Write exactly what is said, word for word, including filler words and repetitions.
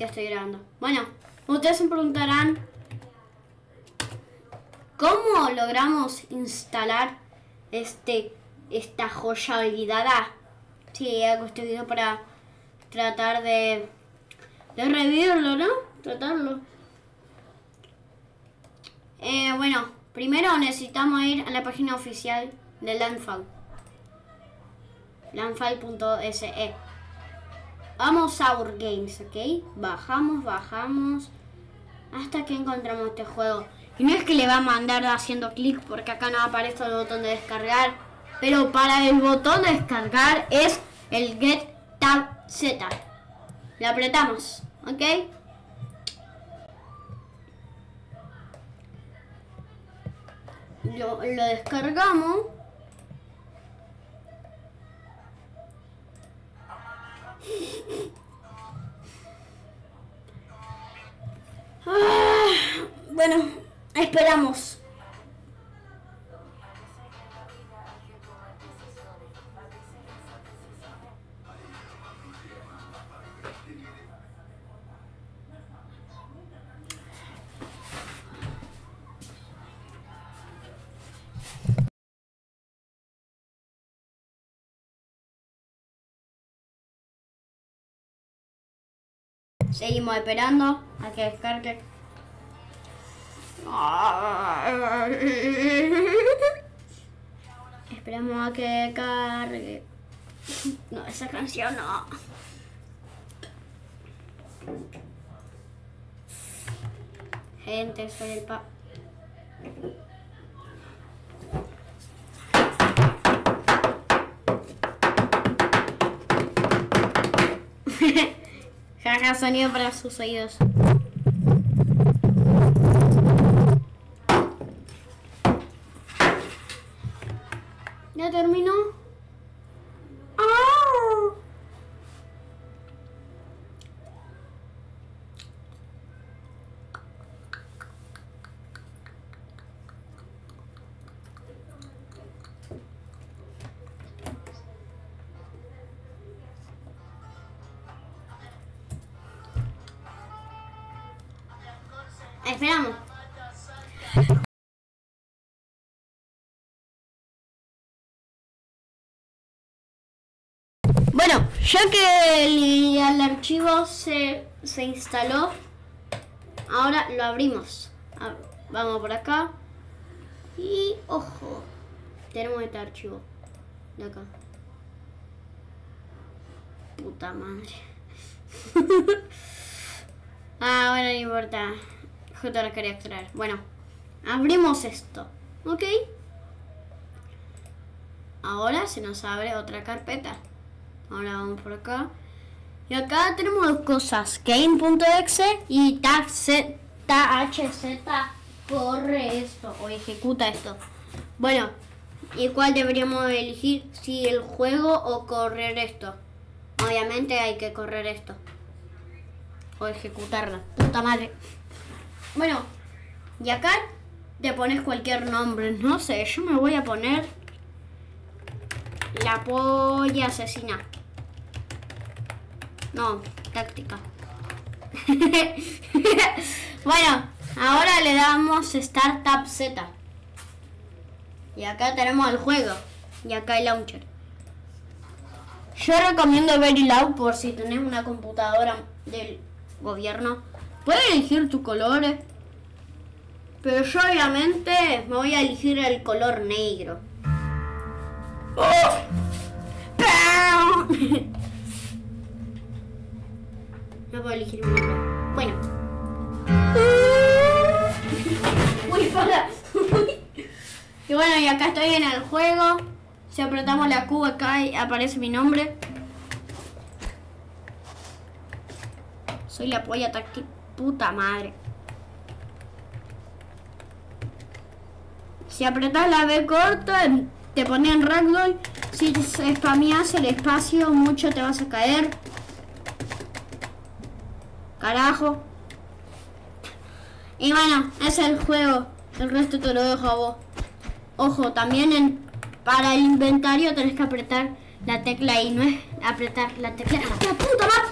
Ya estoy grabando. Bueno, ustedes se preguntarán ¿cómo logramos instalar este esta joya olvidada? Sí, hago este video para tratar de, de revivirlo, ¿no? Tratarlo. Eh, bueno, primero necesitamos ir a la página oficial de Landfall. Landfall punto S E. Vamos a Our Games, ¿ok? Bajamos, bajamos hasta que encontramos este juego. Y no es que le va a mandar haciendo clic porque acá no aparece el botón de descargar. Pero para el botón de descargar es el Get Tab Z. Le apretamos, ¿ok? Lo, lo descargamos. Ah, bueno, esperamos. Seguimos esperando a que descargue. Esperamos a que cargue. No, esa canción no. Gente, soy el pa... Jaja, sonido para sus oídos. ¿Ya terminó? ¡Ah! Esperamos. Bueno, ya que el, el archivo se, se instaló, ahora lo abrimos. A, vamos por acá. Y ojo, tenemos este archivo de acá. Puta madre. Ah, bueno, no importa. Justo lo quería extraer. Bueno, abrimos esto, ¿ok? Ahora se nos abre otra carpeta. Ahora vamos por acá. Y acá tenemos dos cosas. Game.exe y tabz. Corre esto o ejecuta esto. Bueno, ¿y cuál deberíamos elegir? Si el juego o correr esto. Obviamente hay que correr esto. O ejecutarla. Puta madre. Bueno, y acá te pones cualquier nombre. No sé, yo me voy a poner la polla asesina. No, táctica. Bueno, ahora le damos Start Tab Z. Y acá tenemos el juego. Y acá el launcher. Yo recomiendo Verilog por si tenés una computadora del gobierno. Puedes elegir tus colores. Pero yo obviamente me voy a elegir el color negro. ¡Oh! No puedo elegir un negro. Bueno. Uy, para. Y bueno, y acá estoy en el juego. Si apretamos la Q acá aparece mi nombre. Soy la polla táctica. Puta madre. Si apretas la B corta, te pone en ragdoll. Si spameas el espacio mucho te vas a caer. Carajo. Y bueno, ese es el juego. El resto te lo dejo a vos. Ojo, también en, para el inventario tenés que apretar la tecla y no es apretar la tecla. ¡La puta madre!